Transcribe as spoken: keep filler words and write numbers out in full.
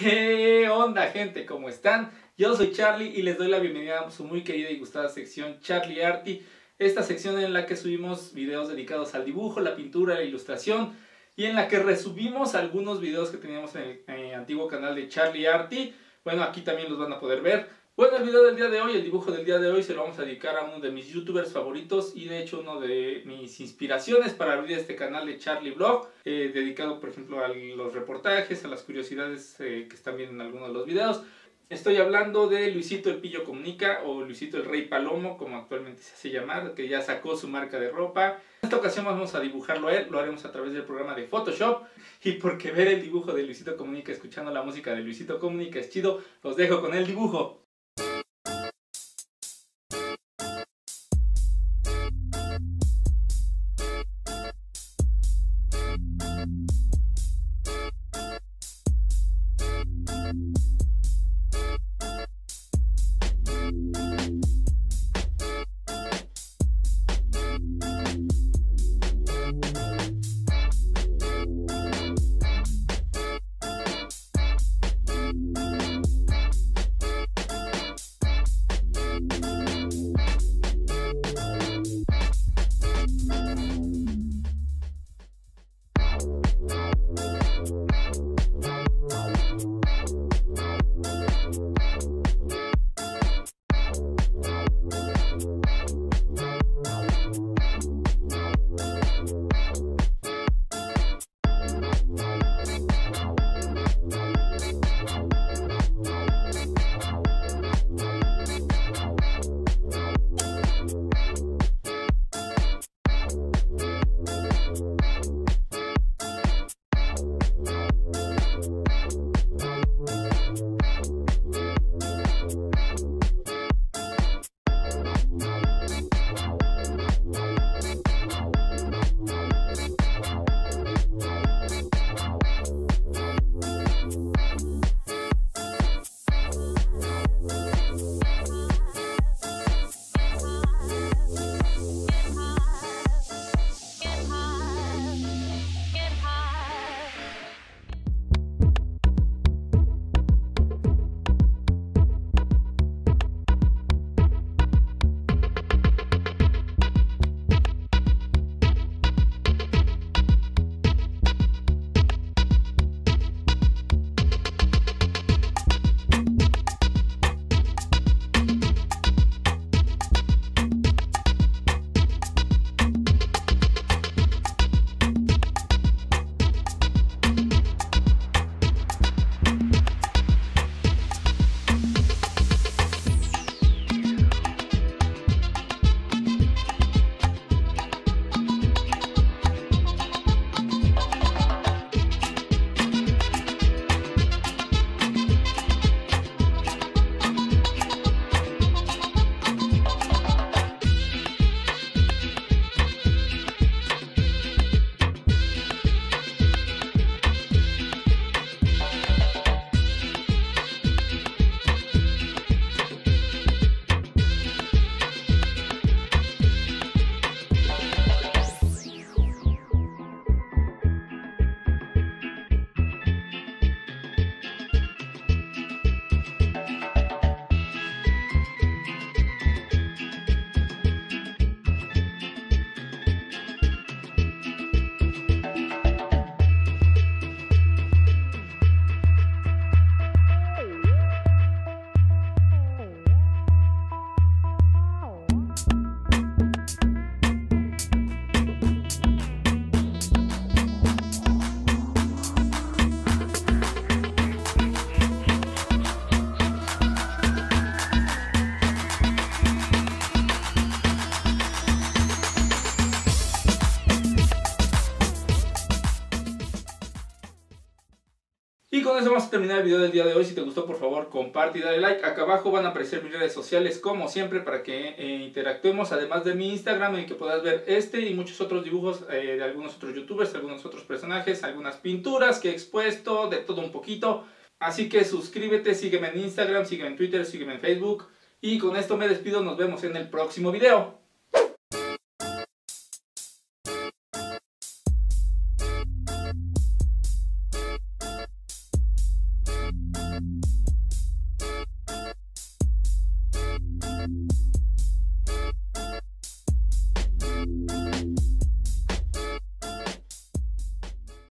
¿Qué onda, gente? ¿Cómo están? Yo soy Charlie y les doy la bienvenida a su muy querida y gustada sección Charlie Arty. Esta sección en la que subimos videos dedicados al dibujo, la pintura, la ilustración y en la que resubimos algunos videos que teníamos en el, en el antiguo canal de Charlie Arty. Bueno, aquí también los van a poder ver. Bueno, el video del día de hoy, el dibujo del día de hoy se lo vamos a dedicar a uno de mis youtubers favoritos y de hecho uno de mis inspiraciones para abrir este canal de Charlie Vlog, eh, dedicado por ejemplo a los reportajes, a las curiosidades eh, que están viendo en algunos de los videos. Estoy hablando de Luisito el Pillo Comunica o Luisito el Rey Palomo, como actualmente se hace llamar, que ya sacó su marca de ropa. En esta ocasión vamos a dibujarlo a él, lo haremos a través del programa de Photoshop. Y porque ver el dibujo de Luisito Comunica escuchando la música de Luisito Comunica es chido, los dejo con el dibujo. Y con eso vamos a terminar el video del día de hoy. Si te gustó, por favor, comparte y dale like. Acá abajo van a aparecer mis redes sociales, como siempre, para que eh, interactuemos. Además de mi Instagram, en el que podrás ver este y muchos otros dibujos eh, de algunos otros youtubers, algunos otros personajes, algunas pinturas que he expuesto, de todo un poquito. Así que suscríbete, sígueme en Instagram, sígueme en Twitter, sígueme en Facebook. Y con esto me despido, nos vemos en el próximo video.